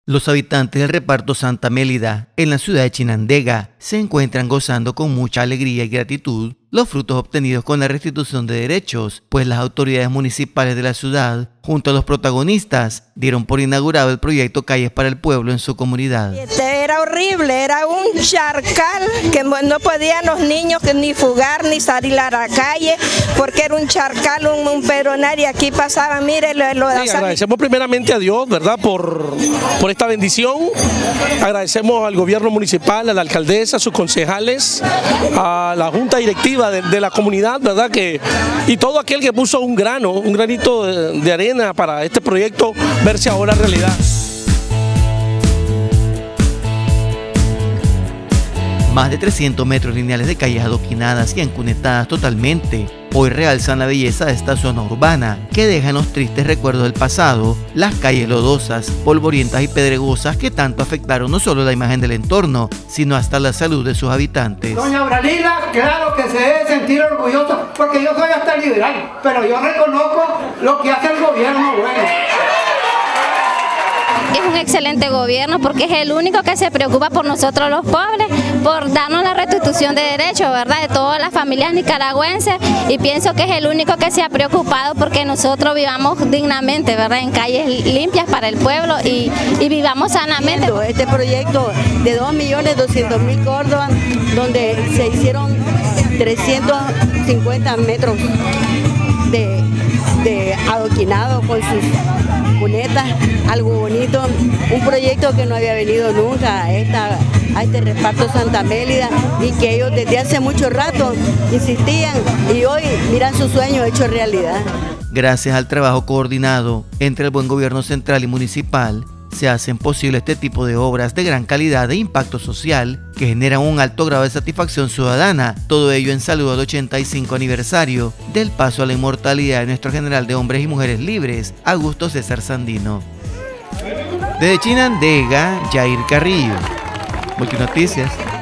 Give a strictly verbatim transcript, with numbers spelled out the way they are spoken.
Los habitantes del reparto Santa Mélida, en la ciudad de Chinandega, se encuentran gozando con mucha alegría y gratitud los frutos obtenidos con la restitución de derechos, pues las autoridades municipales de la ciudad, junto a los protagonistas, dieron por inaugurado el proyecto Calles para el Pueblo en su comunidad. Este era horrible, era un charcal que no podían los niños ni fugar ni salir a la calle, porque era un charcal, un, un peronar, y aquí pasaba, mire, lo, lo sí, agradecemos primeramente a Dios, ¿verdad?, por, por esta bendición. Agradecemos al gobierno municipal, a la alcaldesa, a sus concejales, a la junta directiva de, de la comunidad, ¿verdad?, que, y todo aquel que puso un grano, un granito de, de arena para este proyecto verse ahora realidad. Más de trescientos metros lineales de calles adoquinadas y encunetadas totalmente hoy realzan la belleza de esta zona urbana, que dejan los tristes recuerdos del pasado, las calles lodosas, polvorientas y pedregosas que tanto afectaron no solo la imagen del entorno, sino hasta la salud de sus habitantes. Doña Auralila, claro que se debe sentir orgullosa, porque yo soy hasta liberal, pero yo reconozco lo que hace el gobierno bueno. Es un excelente gobierno porque es el único que se preocupa por nosotros los pobres, por darnos la restitución de derechos, ¿verdad?, de todas las familias nicaragüenses, y pienso que es el único que se ha preocupado porque nosotros vivamos dignamente, ¿verdad?, en calles limpias para el pueblo y, y vivamos sanamente. Este proyecto de dos millones doscientos mil córdobas, donde se hicieron trescientos cincuenta metros de, de adoquinado con sus cunetas, algo bonito, un proyecto que no había venido nunca a, esta, a este reparto Santa Mélida, y que ellos desde hace mucho rato insistían y hoy miran su sueño hecho realidad. Gracias al trabajo coordinado entre el buen gobierno central y municipal, se hacen posible este tipo de obras de gran calidad e impacto social que generan un alto grado de satisfacción ciudadana, todo ello en saludo al ochenta y cinco aniversario del paso a la inmortalidad de nuestro general de hombres y mujeres libres, Augusto César Sandino. Desde Chinandega, Jair Carrillo, Multinoticias.